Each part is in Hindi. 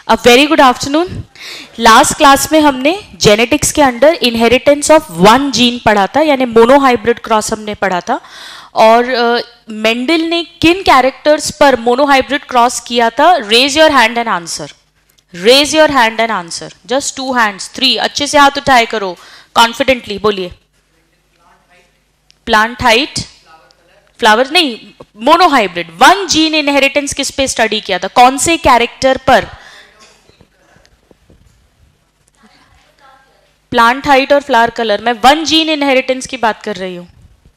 अ very good afternoon. Last class में हमने जेनेटिक्स के under inheritance of one gene पढ़ा था, यानी मोनोहाइब्रिड क्रॉस हमने पढ़ा था। और मेंडल ने किन कैरेक्टर्स पर मोनोहाइब्रिड क्रॉस किया था? Raise your hand and answer, raise your hand and answer. Just 2 hands, 3। अच्छे से हाथ उठाए करो, कॉन्फिडेंटली बोलिए। प्लांट हाइट, फ्लावर नहीं, मोनोहाइब्रिड। वन जीन इनहेरिटेंस किस पे स्टडी किया था? कौन से कैरेक्टर पर? प्लांट हाइट और फ्लावर कलर। मैं वन जीन इनहेरिटेंस की बात कर रही हूं।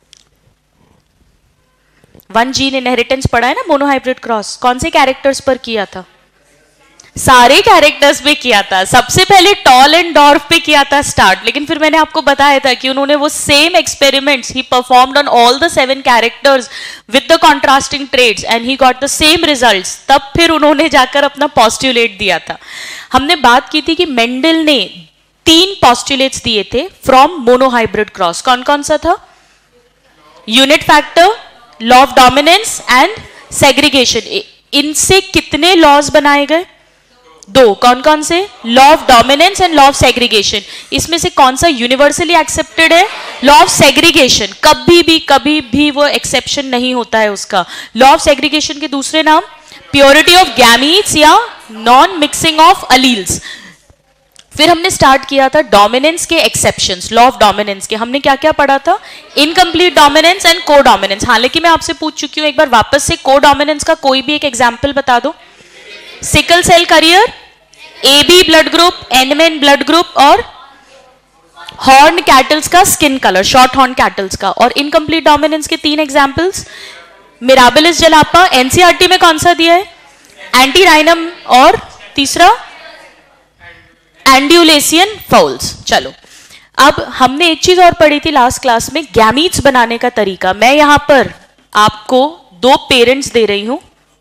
वन जीन इनहेरिटेंस पढ़ा है ना, मोनोहाइब्रिड क्रॉस। कौन से कैरेक्टर्स पर किया था? सारे कैरेक्टर्स पे किया था। सबसे पहले टॉल एंड डॉर्फ पे किया था स्टार्ट, लेकिन फिर मैंने आपको बताया था कि उन्होंने वो same experiments he performed on all the 7 characters with the contrasting traits and he got the same results. तब फिर उन्होंने जाकर अपना पॉस्टुलेट दिया था। हमने बात की थी कि मेंडल ने 3 पॉस्टुलेट्स दिए थे फ्रॉम मोनोहाइब्रिड क्रॉस। कौन कौन सा था? Unit factor, law of dominance and segregation. इनसे कितने लॉज बनाए गए? 2। कौन कौन से? Law of dominance and law of segregation. इसमें से कौन सा यूनिवर्सली एक्सेप्टेड है? Law of segregation. कभी भी वो एक्सेप्शन नहीं होता है उसका। लॉ ऑफ सेग्रीगेशन के दूसरे नाम प्योरिटी ऑफ गैमीट्स या नॉन मिक्सिंग ऑफ अलील्स। फिर हमने स्टार्ट किया था डोमिनेंस के एक्सेप्शंस। लॉ ऑफ डोमिनेंस के हमने क्या क्या पढ़ा था? Incomplete dominance and codominance. हालांकि मैं आपसे पूछ चुकी हूं एक बार वापस से, को डोमिनेंस का कोई भी एक एग्जाम्पल बता दो। Sickle cell carrier, AB blood group, NMN blood group और हॉर्न कैटल्स का skin colour, short horn cattles का। और इनकम्प्लीट डोमिनेंस के 3 एग्जाम्पल्स। मिराबिलिस जलापा, एनसीईआरटी में कौन सा दिया है? एंटी राइनम, और तीसरा एंड्यूलेसियन फाउल्स। चलो, अब हमने एक चीज और पढ़ी थी लास्ट क्लास में, गैमीट्स बनाने का तरीका। मैं यहां पर आपको 2 पेरेंट्स दे रही हूं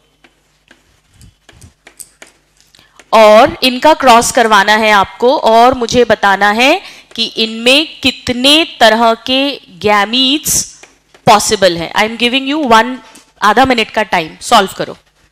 और इनका क्रॉस करवाना है आपको, और मुझे बताना है कि इनमें कितने तरह के गैमीट्स पॉसिबल है। आई एम गिविंग यू आधा मिनट का टाइम, सॉल्व करो।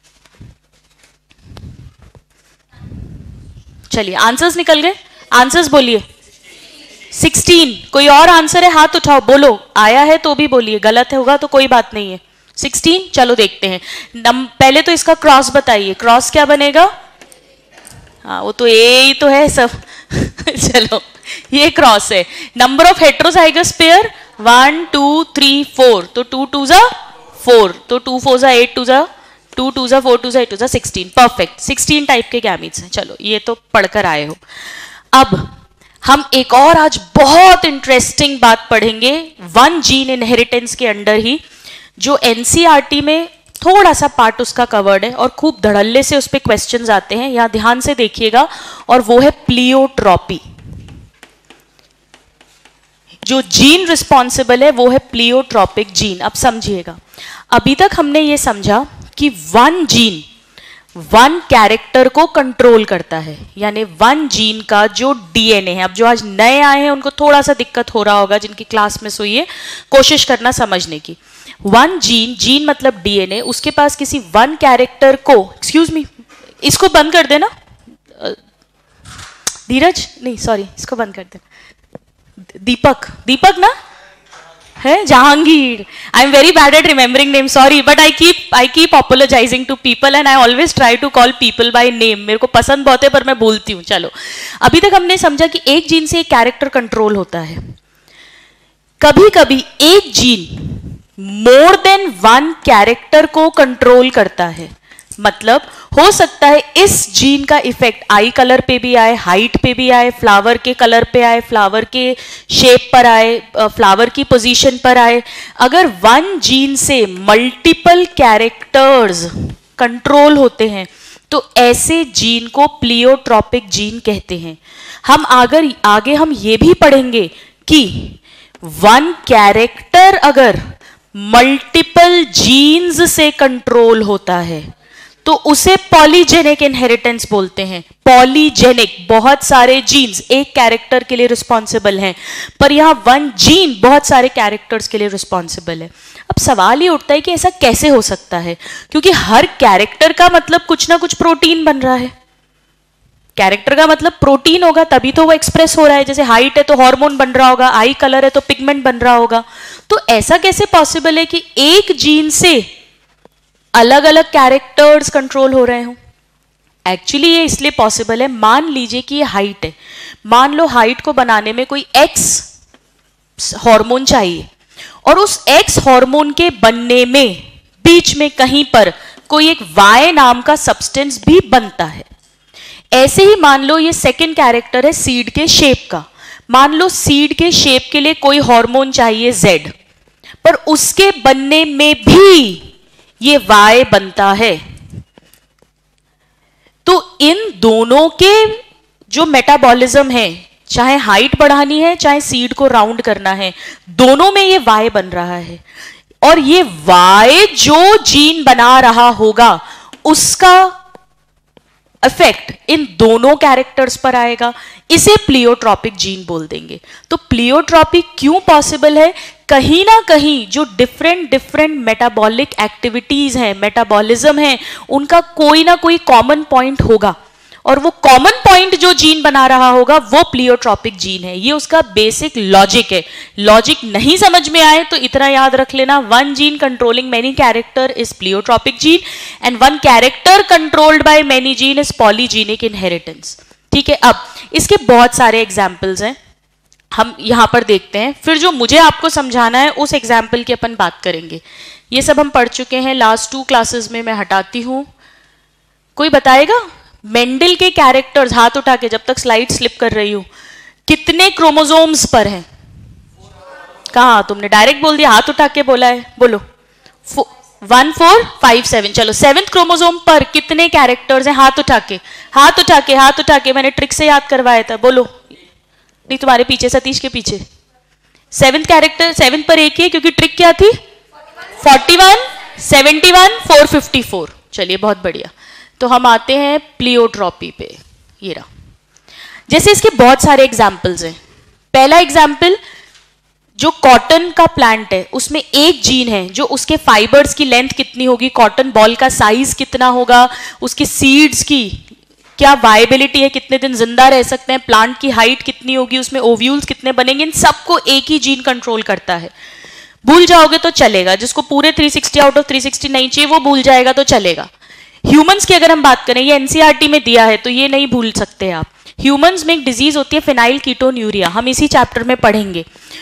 चलिए, आंसर्स निकल गए। आंसर्स बोलिए। 16। कोई और आंसर है? हाथ उठाओ, बोलो। आया है तो भी बोलिए, गलत होगा तो कोई बात नहीं है। 16। चलो देखते हैं। पहले तो इसका क्रॉस बताइए। क्रॉस क्या बनेगा? हाँ, वो तो ए ही तो है सब। चलो, ये क्रॉस है। नंबर ऑफ हेट्रोजाइगस पेयर 1 2 3 4, तो 2 2 जा 4, तो 2 4 जा 8, 2 जा 2 2 जा 4, 2 जा 8, 2 जा 16। परफेक्ट। 16 टाइप के गैमीट्स हैं। चलो, ये तो पढ़कर आए हो। अब हम एक और आज बहुत इंटरेस्टिंग बात पढ़ेंगे वन जीन इनहेरिटेंस के अंडर ही, जो एनसीईआरटी में थोड़ा सा पार्ट उसका कवर्ड है और खूब धड़ल्ले से उस पर क्वेश्चंस आते हैं। यहां ध्यान से देखिएगा, और वो है प्लियोट्रॉपी। जो जीन रिस्पॉन्सिबल है वो है प्लियोट्रॉपिक जीन। अब समझिएगा, अभी तक हमने ये समझा कि वन जीन वन कैरेक्टर को कंट्रोल करता है, यानी वन जीन का जो डीएनए है। अब जो आज नए आए हैं उनको थोड़ा सा दिक्कत हो रहा होगा, जिनकी क्लास मिस हुई है, कोशिश करना समझने की। वन जीन मतलब डीएनए, उसके पास किसी वन कैरेक्टर को, एक्सक्यूज मी, इसको बंद कर देना धीरज, नहीं सॉरी, इसको बंद कर देना। दीपक ना है? Jahangir. I am very bad at remembering name, sorry, but I keep apologising to people and I always try to call people by name. मेरे को पसंद बहुत है पर मैं भूलती हूँ। चलो, अभी तक हमने समझा कि एक जीन से एक कैरेक्टर कंट्रोल होता है। कभी कभी एक gene more than one character को कंट्रोल करता है। मतलब हो सकता है इस जीन का इफेक्ट आई कलर पे भी आए, हाइट पे भी आए, फ्लावर के कलर पे आए, फ्लावर के शेप पर आए, फ्लावर की पोजीशन पर आए। अगर वन जीन से मल्टीपल कैरेक्टर्स कंट्रोल होते हैं तो ऐसे जीन को प्लियोट्रॉपिक जीन कहते हैं। हम आगे हम ये भी पढ़ेंगे कि वन कैरेक्टर अगर मल्टीपल जीन्स से कंट्रोल होता है तो उसे पॉलीजेनिक इनहेरिटेंस बोलते हैं। पॉलीजेनिक, बहुत सारे जीन्स एक कैरेक्टर के लिए रिस्पॉन्सिबल हैं, पर यहां वन जीन बहुत सारे कैरेक्टर्स के लिए रिस्पॉन्सिबल है। अब सवाल ये उठता है कि ऐसा कैसे हो सकता है, क्योंकि हर कैरेक्टर का मतलब कुछ ना कुछ प्रोटीन बन रहा है। कैरेक्टर का मतलब प्रोटीन होगा तभी तो वो एक्सप्रेस हो रहा है। जैसे हाइट है तो हार्मोन बन रहा होगा, आई कलर है तो पिगमेंट बन रहा होगा। तो ऐसा कैसे पॉसिबल है कि एक जीन से अलग अलग कैरेक्टर्स कंट्रोल हो रहे हो? एक्चुअली ये इसलिए पॉसिबल है, मान लीजिए कि ये हाइट है, मान लो हाइट को बनाने में कोई एक्स हार्मोन चाहिए और उस एक्स हार्मोन के बनने में बीच में कहीं पर कोई एक वाई नाम का सब्सटेंस भी बनता है। ऐसे ही मान लो ये सेकंड कैरेक्टर है सीड के शेप का, मान लो सीड के शेप के लिए कोई हार्मोन चाहिए जेड, पर उसके बनने में भी ये वाई बनता है। तो इन दोनों के जो मेटाबॉलिज्म है, चाहे हाइट बढ़ानी है चाहे सीड को राउंड करना है, दोनों में ये वाई बन रहा है। और ये वाई जो जीन बना रहा होगा उसका इफेक्ट इन दोनों कैरेक्टर्स पर आएगा। इसे प्लियोट्रॉपिक जीन बोल देंगे। तो प्लियोट्रॉपिक क्यों पॉसिबल है? कहीं ना कहीं जो डिफरेंट मेटाबॉलिक एक्टिविटीज हैं, मेटाबॉलिज्म है, उनका कोई ना कोई कॉमन पॉइंट होगा और वो कॉमन पॉइंट जो जीन बना रहा होगा वो प्लियोट्रॉपिक जीन है। ये उसका बेसिक लॉजिक है। लॉजिक नहीं समझ में आए तो इतना याद रख लेना, one gene controlling many character is pleiotropic gene and one character controlled by many gene is polygenic inheritance. ठीक है, अब इसके बहुत सारे एग्जाम्पल्स हैं, हम यहां पर देखते हैं, फिर जो मुझे आपको समझाना है उस एग्जाम्पल की अपन बात करेंगे। ये सब हम पढ़ चुके हैं लास्ट 2 क्लासेस में, मैं हटाती हूं। कोई बताएगा मेंडल के कैरेक्टर्स, हाथ उठा के जब तक स्लाइड स्लिप कर रही हूं, कितने क्रोमोसोम्स पर हैं? कहा तुमने डायरेक्ट बोल दिया, हाथ उठा के बोला है, बोलो। 1 4 5 7। चलो 7th क्रोमोसोम पर कितने कैरेक्टर्स हैं? हाथ उठा के, हाथ उठा के, हाथ उठा के। मैंने ट्रिक से याद करवाया था, बोलो। नहीं, तुम्हारे पीछे, सतीश के पीछे। 7th कैरेक्टर 7 पर एक ही है क्योंकि ट्रिक क्या थी? 41 71 454। चलिए बहुत बढ़िया। तो हम आते हैं प्लियोट्रॉपी पे। ये रहा, जैसे इसके बहुत सारे एग्जाम्पल्स हैं। पहला एग्जाम्पल, जो कॉटन का प्लांट है उसमें एक जीन है जो उसके फाइबर्स की लेंथ कितनी होगी, कॉटन बॉल का साइज कितना होगा, उसके सीड्स की क्या वायबिलिटी है, कितने दिन जिंदा रह सकते हैं, प्लांट की हाइट कितनी होगी, उसमें ओव्यूल्स कितने बनेंगे, इन सबको एक ही जीन कंट्रोल करता है। भूल जाओगे तो चलेगा, जिसको पूरे 360 आउट ऑफ 360 नहीं चाहिए वो भूल जाएगा तो चलेगा। ह्यूमंस की अगर हम बात करें, ये एनसीईआरटी में दिया है तो ये नहीं भूल सकते आप। ह्यूमंस में एक डिजीज होती है फिनाइल कीटोन्यूरिया, हम इसी चैप्टर में पढ़ेंगे।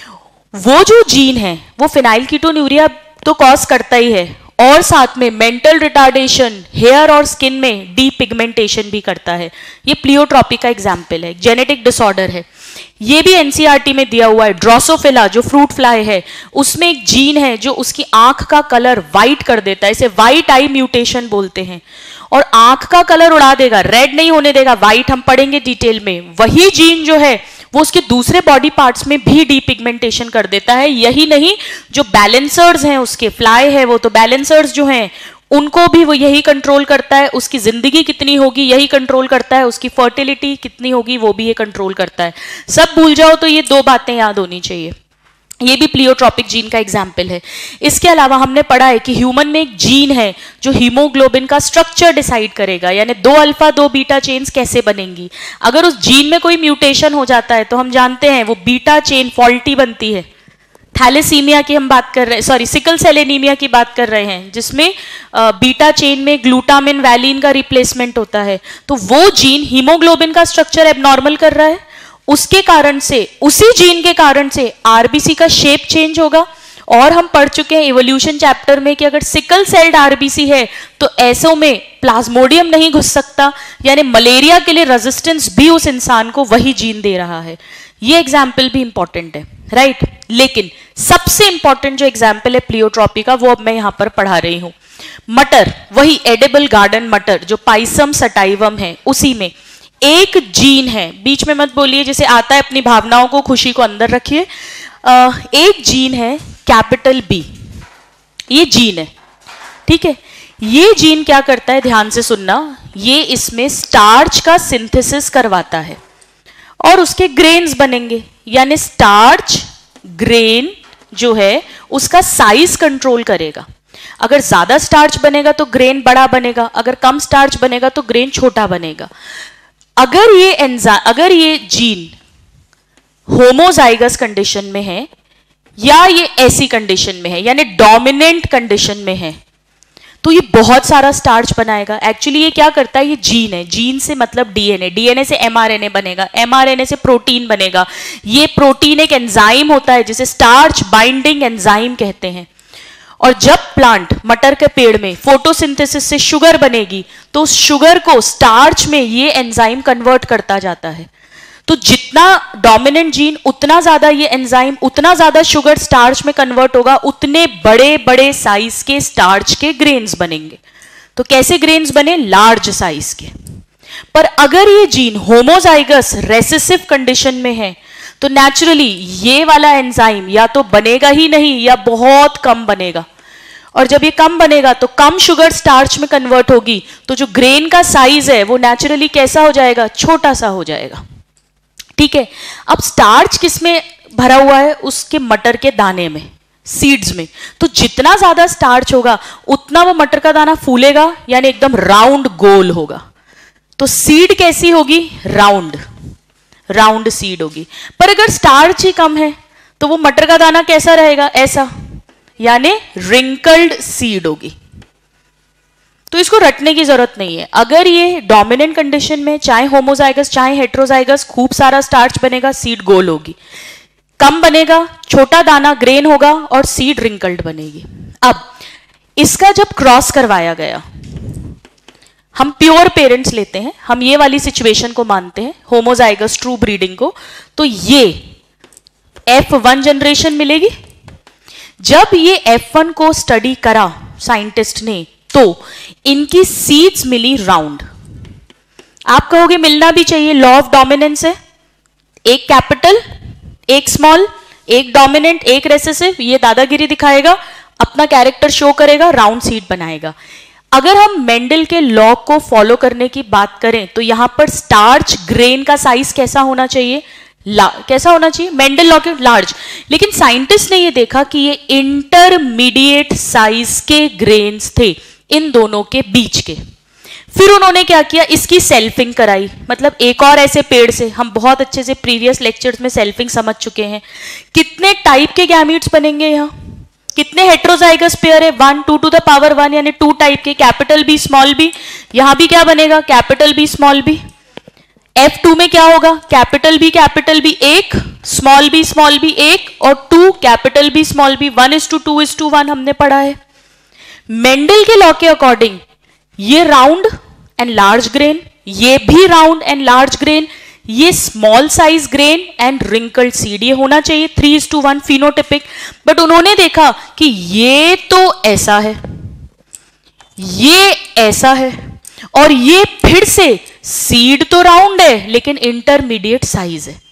वो जो जीन है वो फिनाइल कीटोन्यूरिया तो कॉज करता ही है और साथ में मेंटल रिटार्डेशन, हेयर और स्किन में डीपिगमेंटेशन भी करता है। ये प्लियोट्रॉपी का एग्जाम्पल है, जेनेटिक डिसऑर्डर है। ये भी एनसीईआरटी में दिया हुआ है। ड्रोसोफिला जो फ्रूट फ्लाई है उसमें एक जीन है जो उसकी आंख का कलर वाइट कर देता है, इसे वाइट आई म्यूटेशन बोलते हैं, और आंख का कलर उड़ा देगा, रेड नहीं होने देगा, वाइट। हम पढ़ेंगे डिटेल में। वही जीन जो है वो उसके दूसरे बॉडी पार्ट्स में भी डीपिगमेंटेशन कर देता है। यही नहीं, जो बैलेंसर्स हैं उसके, फ्लाई है वो, तो बैलेंसर्स जो हैं उनको भी वो यही कंट्रोल करता है। उसकी जिंदगी कितनी होगी यही कंट्रोल करता है, उसकी फर्टिलिटी कितनी होगी वो भी ये कंट्रोल करता है। सब भूल जाओ तो ये 2 बातें याद होनी चाहिए। ये भी प्लियोट्रॉपिक जीन का एग्जाम्पल है। इसके अलावा हमने पढ़ा है कि ह्यूमन में एक जीन है जो हीमोग्लोबिन का स्ट्रक्चर डिसाइड करेगा, यानी 2 अल्फा 2 बीटा चेन्स कैसे बनेंगी। अगर उस जीन में कोई म्यूटेशन हो जाता है तो हम जानते हैं वो बीटा चेन फॉल्टी बनती है। थैलेसीमिया की हम बात कर रहे हैं, सॉरी सिकल सेल एनीमिया की बात कर रहे हैं, जिसमें बीटा चेन में ग्लूटामिन वैलिन का रिप्लेसमेंट होता है। तो वो जीन हीमोग्लोबिन का स्ट्रक्चर एबनॉर्मल कर रहा है, उसके कारण से, उसी जीन के कारण से आरबीसी का शेप चेंज होगा। और हम पढ़ चुके हैं इवोल्यूशन चैप्टर में कि अगर सिकल सेल्ड आरबीसी है तो ऐसों में प्लाज्मोडियम नहीं घुस सकता, यानी मलेरिया के लिए रेजिस्टेंस भी उस इंसान को वही जीन दे रहा है। ये एग्जाम्पल भी इंपॉर्टेंट है, राइट। लेकिन सबसे इंपॉर्टेंट जो एग्जाम्पल है प्लियोट्रॉपी का वो अब मैं यहां पर पढ़ा रही हूं। मटर, वही एडिबल गार्डन मटर जो पाइसम सटाइवम है, उसी में एक जीन है, बीच में मत बोलिए, जैसे आता है अपनी भावनाओं को, खुशी को अंदर रखिए। एक जीन है कैपिटल बी, ये जीन है, ठीक है। ये जीन क्या करता है, ध्यान से सुनना, ये इसमें स्टार्च का सिंथेसिस करवाता है और उसके ग्रेन्स बनेंगे, यानी स्टार्च ग्रेन जो है उसका साइज कंट्रोल करेगा। अगर ज्यादा स्टार्च बनेगा तो ग्रेन बड़ा बनेगा, अगर कम स्टार्च बनेगा तो ग्रेन छोटा बनेगा। अगर ये जीन होमोजाइगस कंडीशन में है या ये ऐसी कंडीशन में है यानी डोमिनेंट कंडीशन में है, तो ये बहुत सारा स्टार्च बनाएगा। एक्चुअली ये क्या करता है, ये जीन है, जीन से मतलब डीएनए, डीएनए से एमआरएनए बनेगा, एमआरएनए से प्रोटीन बनेगा। ये प्रोटीन एक एंजाइम होता है जिसे स्टार्च बाइंडिंग एंजाइम कहते हैं। और जब प्लांट मटर के पेड़ में फोटोसिंथेसिस से शुगर बनेगी तो उस शुगर को स्टार्च में ये एंजाइम कन्वर्ट करता जाता है। तो जितना डोमिनेंट जीन उतना ज्यादा ये एंजाइम, उतना ज्यादा शुगर स्टार्च में कन्वर्ट होगा, उतने बड़े बड़े साइज के स्टार्च के ग्रेन्स बनेंगे। तो कैसे ग्रेन्स बने, लार्ज साइज के। पर अगर ये जीन होमोजाइगस रेसेसिव कंडीशन में है तो नेचुरली ये वाला एंजाइम या तो बनेगा ही नहीं या बहुत कम बनेगा। और जब ये कम बनेगा तो कम शुगर स्टार्च में कन्वर्ट होगी, तो जो ग्रेन का साइज है वो नेचुरली कैसा हो जाएगा, छोटा सा हो जाएगा। ठीक है, अब स्टार्च किसमें भरा हुआ है, उसके मटर के दाने में, सीड्स में। तो जितना ज्यादा स्टार्च होगा उतना वो मटर का दाना फूलेगा, यानी एकदम राउंड गोल होगा। तो सीड कैसी होगी, राउंड, राउंड सीड होगी। पर अगर स्टार्च ही कम है तो वो मटर का दाना कैसा रहेगा, ऐसा, यानी रिंकल्ड सीड होगी। तो इसको रटने की जरूरत नहीं है। अगर ये डोमिनेंट कंडीशन में, चाहे होमोजाइगस चाहे हेट्रोजाइगस, खूब सारा स्टार्च बनेगा, सीड गोल होगी। कम बनेगा, छोटा दाना ग्रेन होगा और सीड रिंकल्ड बनेगी। अब इसका जब क्रॉस करवाया गया, हम प्योर पेरेंट्स लेते हैं, हम ये वाली सिचुएशन को मानते हैं, होमोजाइगस ट्रू ब्रीडिंग को, तो ये F1 जनरेशन मिलेगी। जब ये F1 को स्टडी करा साइंटिस्ट ने तो इनकी सीड्स मिली राउंड। आप कहोगे मिलना भी चाहिए, लॉ ऑफ डोमिनेंस है, एक कैपिटल एक स्मॉल, एक डोमिनेंट एक रेसेसिव, ये दादागिरी दिखाएगा, अपना कैरेक्टर शो करेगा, राउंड सीड बनाएगा। अगर हम मेंडल के लॉ को फॉलो करने की बात करें तो यहां पर स्टार्च ग्रेन का साइज कैसा होना चाहिए, कैसा होना चाहिए, मेंडल लॉ के लार्ज। लेकिन साइंटिस्ट ने यह देखा कि ये इंटरमीडिएट साइज के ग्रेन्स थे इन दोनों के बीच के। फिर उन्होंने क्या किया, इसकी सेल्फिंग कराई। मतलब एक और ऐसे पेड़ से, हम बहुत अच्छे से प्रीवियस लेक्चर्स में सेल्फिंग समझ चुके हैं, कितने टाइप के गैमीट्स बनेंगे यहाँ, कितने हेट्रोजाइगस पेयर है, 1 2 to the power 1, यानी 2 टाइप के, कैपिटल बी स्मॉल बी। यहां भी क्या बनेगा, capital B small B. F2 में क्या होगा, कैपिटल बी एक, स्मॉल बी एक, और 2 कैपिटल बी स्मॉल बी, 1:2:1 हमने पढ़ा है। मेंडल के लॉ के अकॉर्डिंग ये राउंड एंड लार्ज ग्रेन, ये भी राउंड एंड लार्ज ग्रेन, ये small size grain and wrinkled seed, ये होना चाहिए 3:1 फिनोटिपिक। बट उन्होंने देखा कि ये तो ऐसा है, ये ऐसा है, और ये फिर से सीड तो राउंड है लेकिन इंटरमीडिएट साइज है।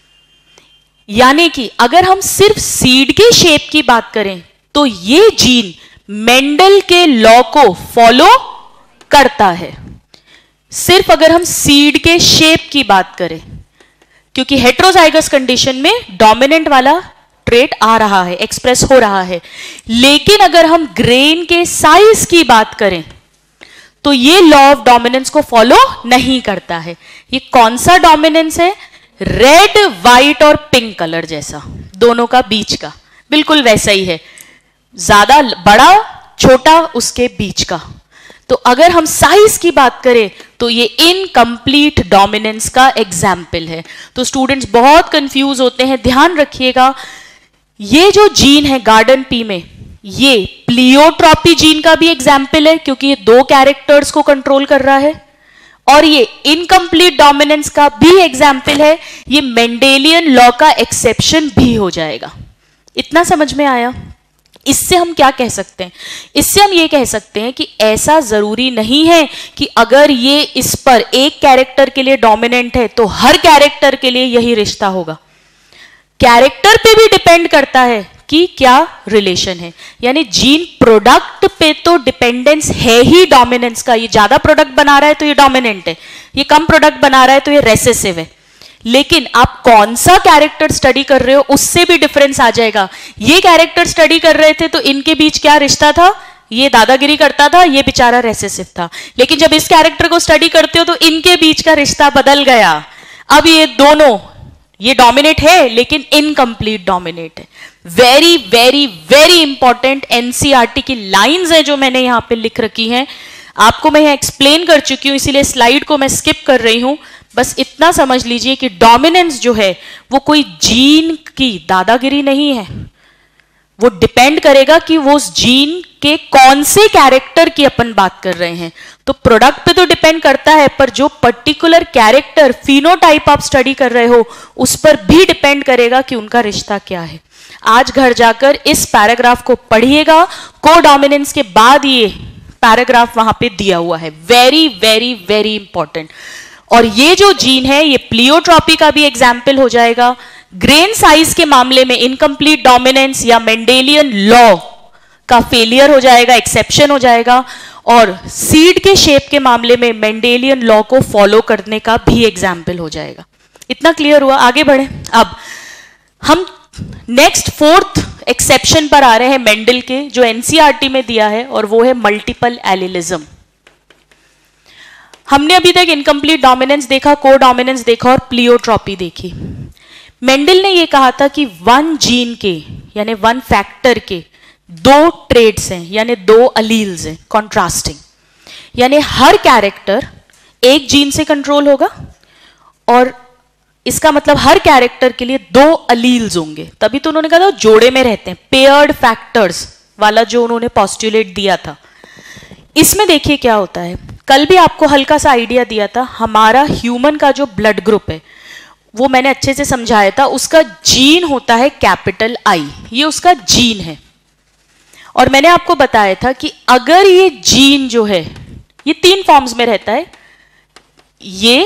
यानी कि अगर हम सिर्फ सीड के शेप की बात करें तो ये जीन मेंडल के लॉ को फॉलो करता है, सिर्फ अगर हम सीड के शेप की बात करें, क्योंकि हेट्रोजाइगस कंडीशन में डोमिनेंट वाला ट्रेट आ रहा है, एक्सप्रेस हो रहा है। लेकिन अगर हम ग्रेन के साइज की बात करें तो ये लॉ ऑफ डोमिनेंस को फॉलो नहीं करता है। ये कौन सा डोमिनेंस है, रेड व्हाइट और पिंक कलर जैसा, दोनों का बीच का, बिल्कुल वैसा ही है, ज्यादा बड़ा छोटा उसके बीच का। तो अगर हम साइज की बात करें तो ये इनकम्प्लीट डोमिनेंस का एग्जाम्पल है। तो स्टूडेंट्स बहुत कंफ्यूज होते हैं, ध्यान रखिएगा, ये जो जीन है गार्डन पी में, ये प्लियोट्रॉपी जीन का भी एग्जाम्पल है क्योंकि ये 2 कैरेक्टर्स को कंट्रोल कर रहा है, और ये इनकम्प्लीट डोमिनेंस का भी एग्जाम्पल है, ये मेंडेलियन लॉ का एक्सेप्शन भी हो जाएगा। इतना समझ में आया? इससे हम क्या कह सकते हैं, इससे हम ये कह सकते हैं कि ऐसा जरूरी नहीं है कि अगर ये इस पर एक कैरेक्टर के लिए डोमिनेंट है तो हर कैरेक्टर के लिए यही रिश्ता होगा। कैरेक्टर पे भी डिपेंड करता है कि क्या रिलेशन है, यानी जीन प्रोडक्ट पे तो डिपेंडेंस है ही डोमिनेंस का। ये ज्यादा प्रोडक्ट बना रहा है तो ये डोमिनेंट है, ये कम प्रोडक्ट बना रहा है तो ये रेसेसिव है। लेकिन आप कौन सा कैरेक्टर स्टडी कर रहे हो उससे भी डिफरेंस आ जाएगा। ये कैरेक्टर स्टडी कर रहे थे तो इनके बीच क्या रिश्ता था, ये दादागिरी करता था, ये बेचारा रेसेसिव था। लेकिन जब इस कैरेक्टर को स्टडी करते हो तो इनके बीच का रिश्ता बदल गया। अब ये दोनों, ये डोमिनेट है लेकिन इनकम्प्लीट डोमिनेट है। Very very very important NCERT की लाइंस है जो मैंने यहां पे लिख रखी हैं, आपको मैं यहां एक्सप्लेन कर चुकी हूं, इसीलिए स्लाइड को मैं स्किप कर रही हूं। बस इतना समझ लीजिए कि डोमिनेंस जो है वो कोई जीन की दादागिरी नहीं है, वो डिपेंड करेगा कि वो उस जीन के कौन से कैरेक्टर की अपन बात कर रहे हैं। तो प्रोडक्ट पे तो डिपेंड करता है, पर जो पर्टिकुलर कैरेक्टर फिनोटाइप आप स्टडी कर रहे हो उस पर भी डिपेंड करेगा कि उनका रिश्ता क्या है। आज घर जाकर इस पैराग्राफ को पढ़िएगा, को डोमिनेंस के बाद ये पैराग्राफ वहां पे दिया हुआ है, वेरी वेरी वेरी इंपॉर्टेंट। और ये जो जीन है ये प्लियोट्रॉपी का भी एग्जाम्पल हो जाएगा। ग्रेन साइज के मामले में इनकम्प्लीट डोमिनेंस या मेंडेलियन लॉ का फेलियर हो जाएगा, एक्सेप्शन हो जाएगा। और सीड के शेप के मामले में मेंडेलियन लॉ को फॉलो करने का भी एग्जाम्पल हो जाएगा। इतना क्लियर हुआ? आगे बढ़े। अब हम नेक्स्ट फोर्थ एक्सेप्शन पर आ रहे हैं मेंडल के, जो एनसीईआरटी में दिया है, और वो है मल्टीपल एलिलिज्म। हमने अभी तक इनकम्प्लीट डोमिनेंस देखा, को डोमिनेंस देखा और प्लियोट्रॉपी देखी। मेंडल ने यह कहा था कि वन जीन के यानी वन फैक्टर के दो ट्रेड्स हैं, यानी दो अलील्स हैं, कॉन्ट्रास्टिंग। यानी हर कैरेक्टर एक जीन से कंट्रोल होगा और इसका मतलब हर कैरेक्टर के लिए दो अलील्स होंगे। तभी तो उन्होंने कहा था जोड़े में रहते हैं, पेयर्ड फैक्टर्स वाला जो उन्होंने पॉस्टुलेट दिया था। इसमें देखिए क्या होता है, कल भी आपको हल्का सा आइडिया दिया था, हमारा ह्यूमन का जो ब्लड ग्रुप है वो मैंने अच्छे से समझाया था, उसका जीन होता है कैपिटल आई, ये उसका जीन है। और मैंने आपको बताया था कि अगर ये जीन जो है ये तीन फॉर्म्स में रहता है, ये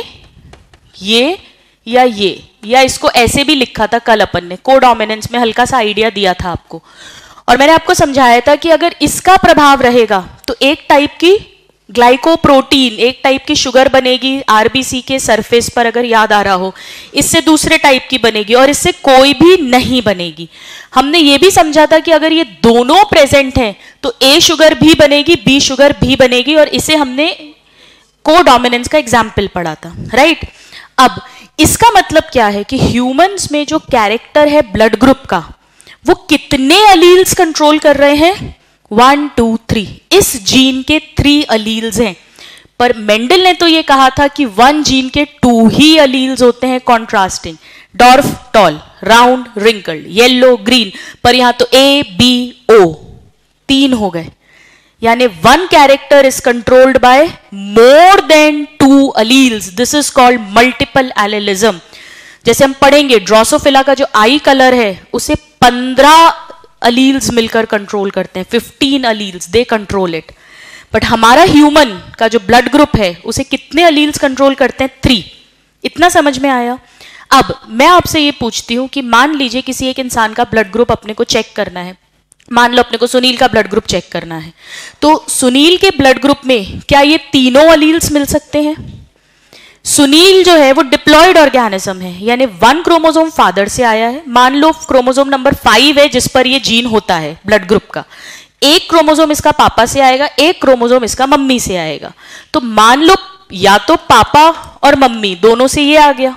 या इसको ऐसे भी लिखा था कल अपन ने, कोडोमिनेंस में हल्का सा आइडिया दिया था आपको। और मैंने आपको समझाया था कि अगर इसका प्रभाव रहेगा तो एक टाइप की ग्लाइकोप्रोटीन, एक टाइप की शुगर बनेगी आरबीसी के सरफेस पर, अगर याद आ रहा हो, इससे दूसरे टाइप की बनेगी और इससे कोई भी नहीं बनेगी। हमने ये भी समझा था कि अगर ये दोनों प्रेजेंट हैं तो ए शुगर भी बनेगी, बी शुगर भी बनेगी, और इसे हमने कोडोमिनेंस का एग्जाम्पल पढ़ा था, राइट। अब इसका मतलब क्या है कि ह्यूमंस में जो कैरेक्टर है ब्लड ग्रुप का, वो कितने अलील्स कंट्रोल कर रहे हैं? 1 2 3, इस जीन के 3 अलील्स हैं। पर मेंडल ने तो ये कहा था कि 1 जीन के 2 ही अलील्स होते हैं contrasting, dwarf, tall, round, wrinkled, yellow, green. पर यहां तो ए बी ओ 3 हो गए, यानी 1 character is controlled by more than 2 alleles. This is called multiple allelism. जैसे हम पढ़ेंगे ड्रोसोफिला का जो आई कलर है उसे 15 अलील्स मिलकर कंट्रोल करते हैं, 15 alleles they control it. But हमारा ह्यूमन का जो ब्लड ग्रुप है उसे कितने अलील्स कंट्रोल करते हैं? 3। इतना समझ में आया? अब मैं आपसे ये पूछती हूं कि मान लीजिए किसी एक इंसान का ब्लड ग्रुप अपने को चेक करना है। मान लो अपने को सुनील का ब्लड ग्रुप चेक करना है, तो सुनील के ब्लड ग्रुप में क्या ये तीनों अलील्स मिल सकते हैं? सुनील जो है वो डिप्लॉयड ऑर्गेनिज्म है, यानी 1 क्रोमोसोम फादर से आया है। मान लो क्रोमोसोम नंबर 5 है जिस पर ये जीन होता है ब्लड ग्रुप का, 1 क्रोमोसोम इसका पापा से आएगा, 1 क्रोमोसोम इसका मम्मी से आएगा। तो मान लो या तो पापा और मम्मी दोनों से ये आ गया,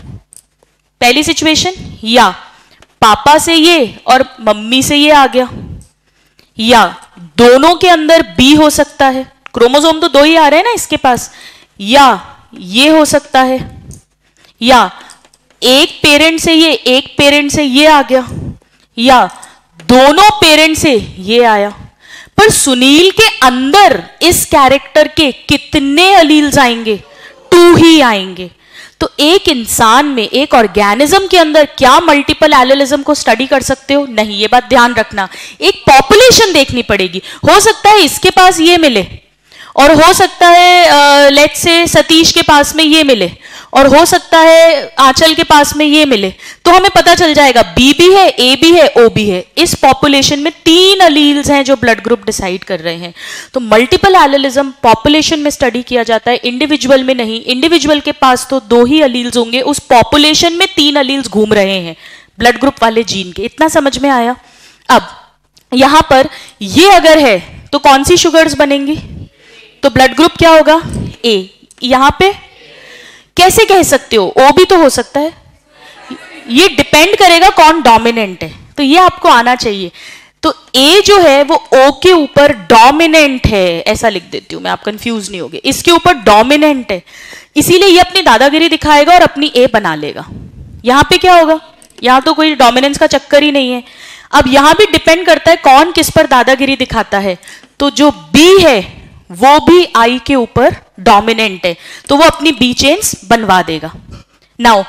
पहली सिचुएशन, या पापा से ये और मम्मी से ये आ गया, या दोनों के अंदर बी हो सकता है, क्रोमोसोम तो 2 ही आ रहे हैं ना इसके पास, या ये हो सकता है, या एक पेरेंट से ये, एक पेरेंट से ये आ गया, या दोनों पेरेंट से ये आया। पर सुनील के अंदर इस कैरेक्टर के कितने अलील्स आएंगे? 2 ही आएंगे। तो एक इंसान में, एक ऑर्गेनिज्म के अंदर क्या मल्टीपल एलिलिज्म को स्टडी कर सकते हो? नहीं, ये बात ध्यान रखना। एक पॉपुलेशन देखनी पड़ेगी। हो सकता है इसके पास ये मिले और हो सकता है लेट्स से सतीश के पास में ये मिले और हो सकता है आंचल के पास में ये मिले, तो हमें पता चल जाएगा बी भी है, ए भी है, ओ भी है। इस पॉपुलेशन में 3 अलील्स हैं जो ब्लड ग्रुप डिसाइड कर रहे हैं। तो मल्टीपल एलिलिज्म पॉपुलेशन में स्टडी किया जाता है, इंडिविजुअल में नहीं। इंडिविजुअल के पास तो 2 ही अलील्स होंगे, उस पॉपुलेशन में 3 अलील्स घूम रहे हैं ब्लड ग्रुप वाले जीन के। इतना समझ में आया? अब यहां पर ये अगर है तो कौन सी शुगर्स बनेंगी? तो ब्लड ग्रुप क्या होगा? ए। यहां पे कैसे कह सकते हो? ओ भी तो हो सकता है। ये डिपेंड करेगा कौन डोमिनेंट है, तो ये आपको आना चाहिए। तो ए जो है वो ओ के ऊपर डोमिनेंट है, ऐसा लिख देती हूं मैं, आप कंफ्यूज नहीं होगे। इसके ऊपर डोमिनेंट है, इसीलिए ये अपनी दादागिरी दिखाएगा और अपनी ए बना लेगा। यहां पे क्या होगा? यहां तो कोई डोमिनेंस का चक्कर ही नहीं है। अब यहां भी डिपेंड करता है कौन किस पर दादागिरी दिखाता है। तो जो बी है वो भी आई के ऊपर डोमिनेंट है, तो वो अपनी बी चेन्स बनवा देगा। नाउ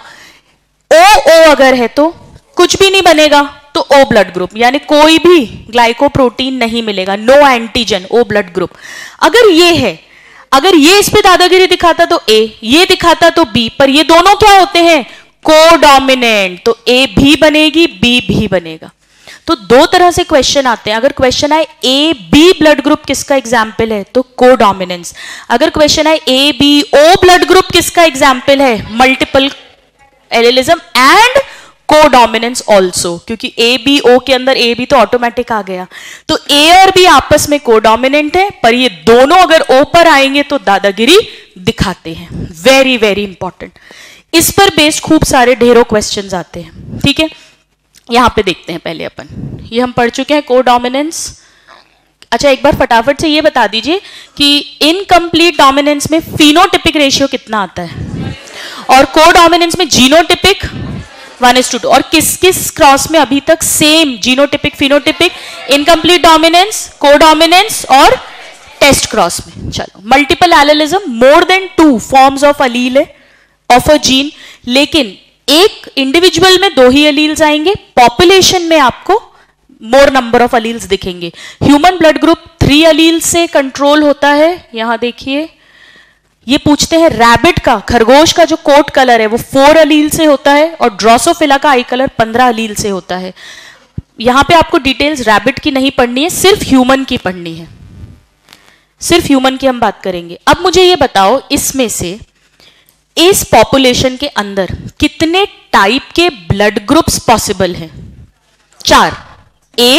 ओ अगर है तो कुछ भी नहीं बनेगा, तो ओ ब्लड ग्रुप, यानी कोई भी ग्लाइकोप्रोटीन नहीं मिलेगा, no antigen, O blood group. अगर ये है, अगर ये इस पे दादागिरी दिखाता तो ए, ये दिखाता तो बी, पर ये दोनों क्या होते हैं? कोडोमिनेंट, तो ए भी बनेगी, बी भी बनेगा। तो दो तरह से क्वेश्चन आते हैं। अगर क्वेश्चन आए ए बी ब्लड ग्रुप किसका एग्जाम्पल है, तो कोडोमिनेंस। अगर क्वेश्चन आए A B O blood group किसका एग्जाम्पल है, multiple allelism and codominance also, क्योंकि ए बी ओ के अंदर ए बी तो ऑटोमेटिक आ गया। तो ए और बी आपस में कोडोमिनेंट है, पर ये दोनों अगर ओ पर आएंगे तो दादागिरी दिखाते हैं। Very very important. इस पर बेस्ड खूब सारे ढेरों क्वेश्चंस आते हैं, ठीक है। यहां पे देखते हैं पहले अपन, ये हम पढ़ चुके हैं कोडोमिनेंस। अच्छा, एक बार फटाफट से ये बता दीजिए कि इनकम्प्लीट डोमिनेंस में फिनोटिपिक रेशियो कितना आता है, और कोडोमिनेंस में जीनोटिपिक 1:2, और किस किस क्रॉस में अभी तक same genotypic phenotypic incomplete dominance codominance और टेस्ट क्रॉस में। चलो, multiple allelism, more than 2 forms of allele है ऑफ अ जीन, लेकिन एक इंडिविजुअल में 2 ही अलील्स आएंगे, पॉपुलेशन में आपको मोर नंबर ऑफ अलील्स दिखेंगे। ह्यूमन ब्लड ग्रुप 3 अलील्स से कंट्रोल होता है। यहां देखिए, ये पूछते हैं रैबिट का, खरगोश का जो कोट कलर है वो 4 अलील से होता है, और ड्रोसोफिला का आई कलर 15 अलील से होता है। यहां पे आपको डिटेल्स रैबिट की नहीं पढ़नी है, सिर्फ ह्यूमन की पढ़नी है, सिर्फ ह्यूमन की हम बात करेंगे। अब मुझे ये बताओ, इसमें से इस पॉपुलेशन के अंदर कितने टाइप के ब्लड ग्रुप्स पॉसिबल हैं? 4, ए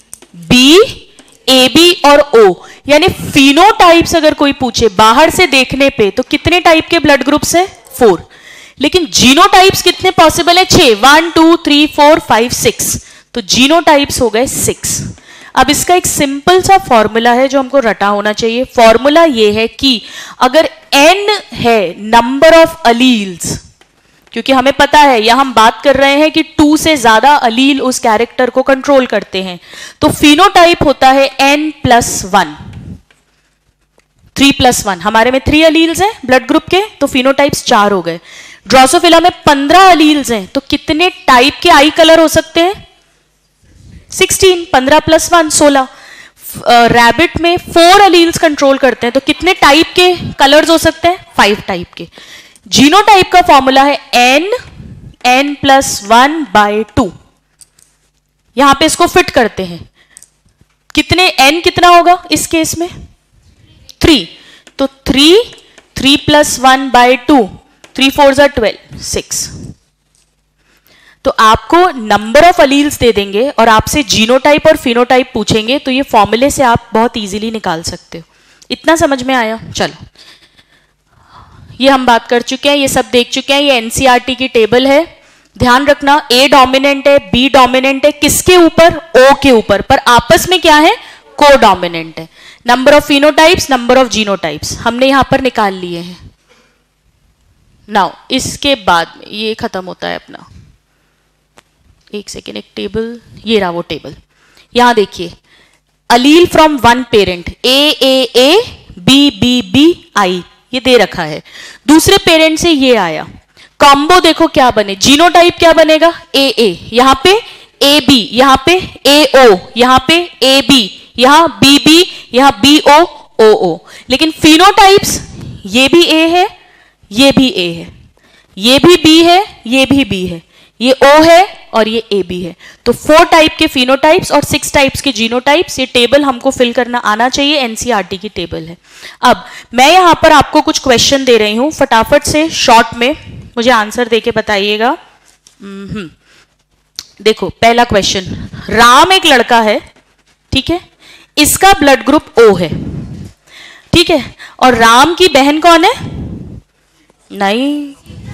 बी और ओ, यानी फिनोटाइप्स अगर कोई पूछे बाहर से देखने पे तो कितने टाइप के ब्लड ग्रुप्स है? 4। लेकिन जीनोटाइप्स कितने पॉसिबल है? 6, 1 2 3 4 5 6, तो जीनोटाइप्स हो गए 6। अब इसका एक सिंपल सा फॉर्मूला है जो हमको रटा होना चाहिए। फॉर्मूला ये है कि अगर n है नंबर ऑफ अलील्स, क्योंकि हमें पता है यहां हम बात कर रहे हैं कि 2 से ज्यादा अलील उस कैरेक्टर को कंट्रोल करते हैं, तो फिनोटाइप होता है n+1, 3+1। हमारे में 3 अलील्स हैं ब्लड ग्रुप के, तो फिनोटाइप्स 4 हो गए। ड्रोसोफिला में 15 अलील्स हैं, तो कितने टाइप के आई कलर हो सकते हैं? 16, 15+1 16। रैबिट में 4 अलील्स कंट्रोल करते हैं, तो कितने टाइप के कलर्स हो सकते हैं? 5 टाइप के। जीनोटाइप का फॉर्मूला है n+1/2। यहां पे इसको फिट करते हैं, कितने n कितना होगा इस केस में? 3, तो 3+1/2, 3 4s are 12, 6। तो आपको नंबर ऑफ अलील्स दे देंगे और आपसे जीनोटाइप और फिनोटाइप पूछेंगे, तो ये फॉर्मूले से आप बहुत इजीली निकाल सकते हो। इतना समझ में आया? चलो, ये हम बात कर चुके हैं, ये सब देख चुके हैं। ये एनसीईआरटी की टेबल है, ध्यान रखना। ए डोमिनेंट है, बी डोमिनेंट है, किसके ऊपर? ओ के ऊपर, पर आपस में क्या है? कोडोमिनेंट है। Number of phenotypes, number of genotypes हमने यहां पर निकाल लिए हैं। नाउ इसके बाद में ये खत्म होता है अपना। एक सेकेंड, एक टेबल, ये रहा वो टेबल। यहां देखिए, allele from 1 parent, A B B B I, ये दे रखा है। दूसरे पेरेंट से ये आया, कॉम्बो देखो क्या बने, जीनोटाइप क्या बनेगा? ए, यहां पे ए बी, यहां पे ए ओ, यहां पे ए बी, यहां बी बी, यहां बी ओ ओ ओ। लेकिन फिनोटाइप्स, ये भी ए है, ये भी ए है, ये भी बी है, ये भी बी है, ये O है और ये AB है। तो 4 टाइप के फिनोटाइप्स और 6 टाइप्स के जीनोटाइप्स। ये टेबल हमको फिल करना आना चाहिए, एनसीईआरटी की टेबल है। अब मैं यहां पर आपको कुछ क्वेश्चन दे रही हूं, फटाफट से शॉर्ट में मुझे आंसर देके बताइएगा। देखो, पहला क्वेश्चन, राम एक लड़का है, ठीक है, इसका ब्लड ग्रुप O है, ठीक है, और राम की बहन कौन है? नहीं,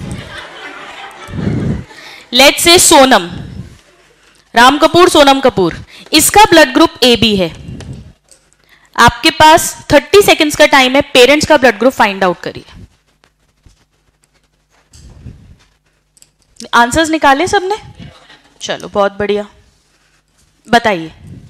लेट्स से सोनम, राम कपूर, सोनम कपूर, इसका ब्लड ग्रुप AB है। आपके पास 30 सेकेंड्स का टाइम है, पेरेंट्स का ब्लड ग्रुप फाइंड आउट करिए। आंसर्स निकाले सबने? चलो बहुत बढ़िया, बताइए।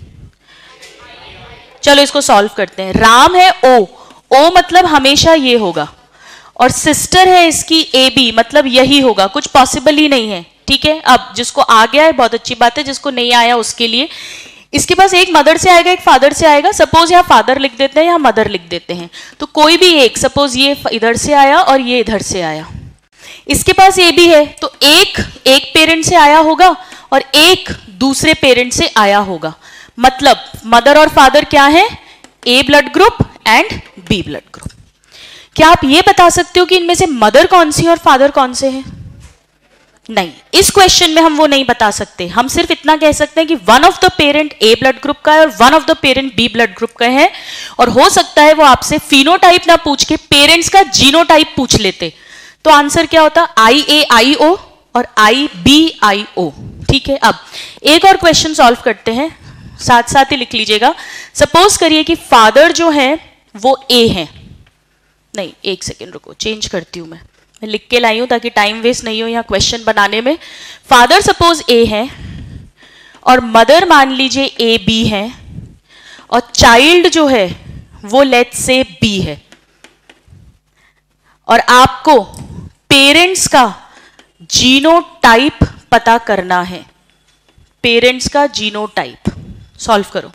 चलो इसको सॉल्व करते हैं। राम है O मतलब हमेशा ये होगा, और सिस्टर है इसकी AB मतलब यही होगा, कुछ पॉसिबल ही नहीं है, ठीक है। अब जिसको आ गया है बहुत अच्छी बात है, जिसको नहीं आया उसके लिए, इसके पास एक मदर से आएगा एक फादर से आएगा। सपोज यहाँ फादर लिख देते हैं या मदर लिख देते हैं, तो कोई भी एक, सपोज ये इधर से आया और ये इधर से आया, इसके पास AB है, तो एक पेरेंट से आया होगा और एक दूसरे पेरेंट से आया होगा। मतलब मदर और फादर क्या है? A blood group and B blood group. क्या आप ये बता सकते हो कि इनमें से मदर कौन सी और फादर कौन से हैं? नहीं, इस क्वेश्चन में हम वो नहीं बता सकते। हम सिर्फ इतना कह सकते हैं कि one of the parent A blood group का है और one of the parent B blood group का है, और हो सकता है वो आपसे फिनोटाइप ना पूछ के पेरेंट्स का जीनोटाइप पूछ लेते, तो आंसर क्या होता? IAIO और IBIO, ठीक है। अब एक और क्वेश्चन सॉल्व करते हैं, साथ साथ ही लिख लीजिएगा। सपोज करिए कि फादर जो है वो A है, नहीं एक सेकेंड रुको, चेंज करती हूं मैं लिख के लाई हूं ताकि टाइम वेस्ट नहीं हो यहाँ क्वेश्चन बनाने में। फादर सपोज A है और मदर मान लीजिए AB है, और चाइल्ड जो है वो लेट्स से B है, और आपको पेरेंट्स का जीनोटाइप पता करना है। पेरेंट्स का जीनोटाइप सॉल्व करो।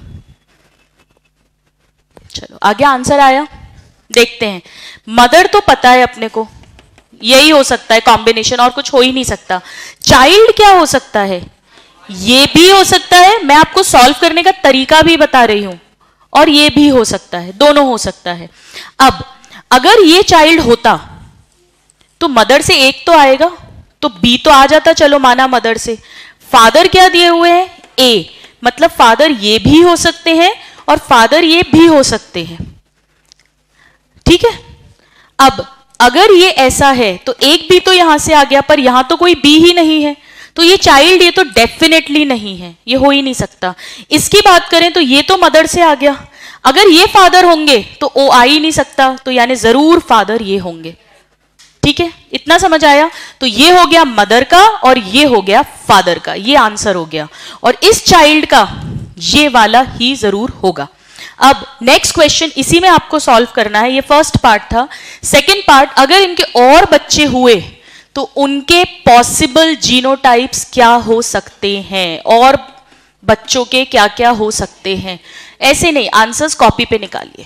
चलो आगे आंसर आया, देखते हैं। मदर तो पता है अपने को, यही हो सकता है कॉम्बिनेशन, और कुछ हो ही नहीं सकता। चाइल्ड क्या हो सकता है? ये भी हो सकता है, मैं आपको सॉल्व करने का तरीका भी बता रही हूं, और ये भी हो सकता है, दोनों हो सकता है। अब अगर ये चाइल्ड होता तो मदर से एक तो आएगा, तो B तो आ जाता, चलो माना मदर से। फादर क्या दिए हुए हैं? A, मतलब फादर ये भी हो सकते हैं और फादर ये भी हो सकते हैं, ठीक है। अब अगर ये ऐसा है तो एक B तो यहां से आ गया, पर यहां तो कोई B ही नहीं है, तो ये चाइल्ड ये तो डेफिनेटली नहीं है, ये हो ही नहीं सकता। इसकी बात करें तो ये तो मदर से आ गया, अगर ये फादर होंगे तो O आ ही नहीं सकता, तो यानी जरूर फादर ये होंगे, ठीक है। इतना समझ आया? तो ये हो गया मदर का और ये हो गया फादर का, ये आंसर हो गया, और इस चाइल्ड का ये वाला ही जरूर होगा। अब नेक्स्ट क्वेश्चन इसी में आपको सॉल्व करना है, ये फर्स्ट पार्ट था। सेकंड पार्ट, अगर इनके और बच्चे हुए तो उनके पॉसिबल जीनोटाइप्स क्या हो सकते हैं, और बच्चों के क्या क्या हो सकते हैं। ऐसे नहीं, आंसर्स कॉपी पे निकालिए।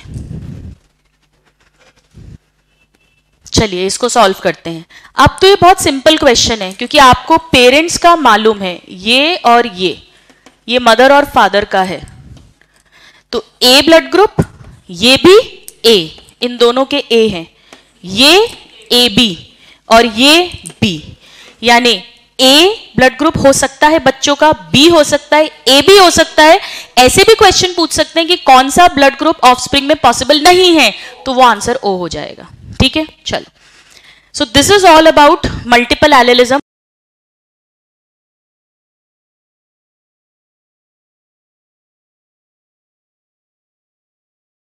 चलिए इसको सॉल्व करते हैं। अब तो ये बहुत सिंपल क्वेश्चन है, क्योंकि आपको पेरेंट्स का मालूम है, ये और ये मदर और फादर का है, तो A ब्लड ग्रुप, ये भी A, इन दोनों के A हैं, ये AB और ये B, यानी A ब्लड ग्रुप हो सकता है बच्चों का, B हो सकता है, A भी हो सकता है। ऐसे भी क्वेश्चन पूछ सकते हैं कि कौन सा ब्लड ग्रुप ऑफस्प्रिंग में पॉसिबल नहीं है, तो वो आंसर O हो जाएगा, ठीक है। चलो, so this is all about multiple allelism.